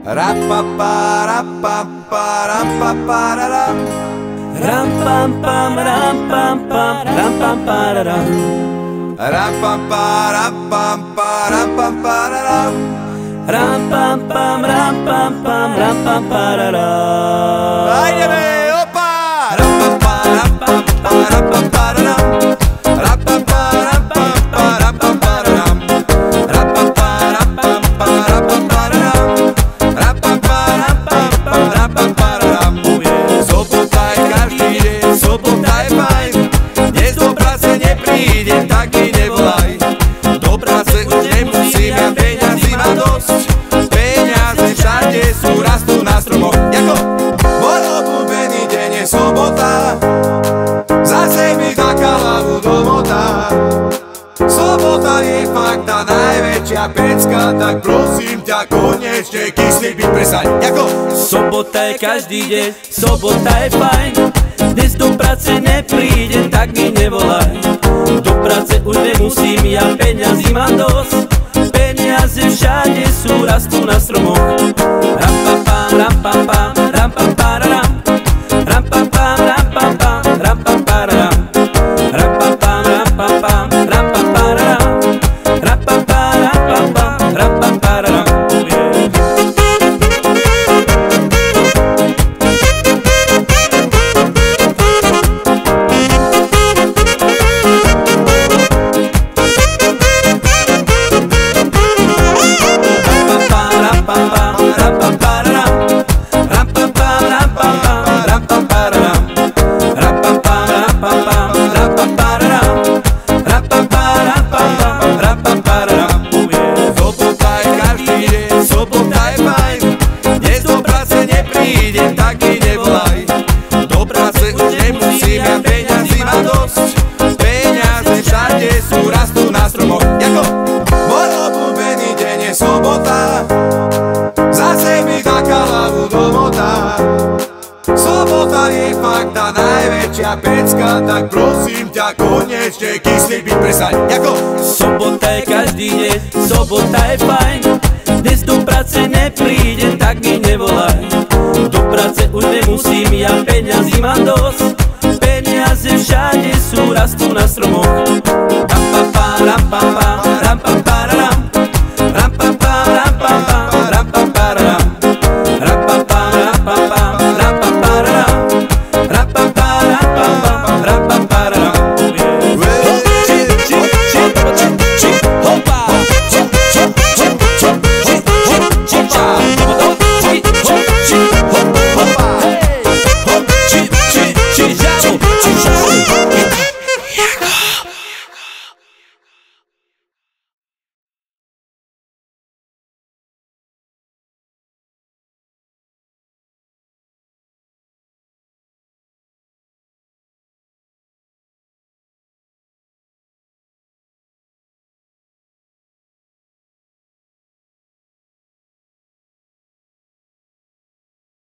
Ra-pa-pa-ra-pa-pa-ra-pa-pa-ra-ram. Ram-pam-pam-ram-pam-pam, ram-pam-pa-ra-ram. Ra-pa-pa-ra-pam-pa-ra-pam-pa-ra-ram. Ram-pam-pam-ram-pam-pam, ram-pam-pa-ra-ram. Ajdeme, opa! Ra-pa-pa-ra-pam-pa-ra-pam-pa-ra-ram. Ra-pa-pa-ra-pam-pa-ra-pam-pa-ra-ram. Ra-pa-pa-ra-pam-pa-ra-pam-pa-ra-ram. Ra-pa-pa-ra-pam-pa-ra-pam-pa-ra-ram. Sobota je každý deň, sobota je fajn. Dnes do práce neprídem, tak mi nevolaj. Do práce už nemusím, ja peňazí mám dosť. Peniaze všade sú, rastú na stromoch. Jako môj obľúbený deň je sobota. Zase mi taká hlavu domotá. Sobota je fakt tá najväčšia pecka, tak prosím ťa konečne kyslý byt prestaň. Jako Sobota je každý deň, sobota je fajn. Dnes do práce neprídem, tak mi nevolaj. Do práce už nemusím, ja peňazí mám dosť. Peniaze všade sú, rastú na stromoch. Ram-pam-pam, ram-pam-pam, ram-pam-pa-ra-ram. Ram-pam-pam, ram-pam-pam, ram-pam-pa-ra-ram. Ram-pam-pam, ram-pam-pam, ram-pam-pa-ra-ram. Ram-pam-pam, ram-pam-pam, ram-pam-pa-ra-ram. tak mi nevolaj. Do práce už nemusím, ja peňazí mám dosť. Peniaze všade sú, rastú na stromoch. Jako môj obľúbený deň je sobota. Zase mi taká hlavu domotá. Sobota je fakt tá najväčšia pecka, tak prosím ťa konečne kyslý byt prestaň. Jako Sobota je každý deň, sobota je fajn. Dnes do práce neprídem, tak mi nevolaj. Do práce už nemusím, ja peňazí mám dosť. Peniaze všade sú, rastú na stromoch. Ram-pam-pam, ram-pam.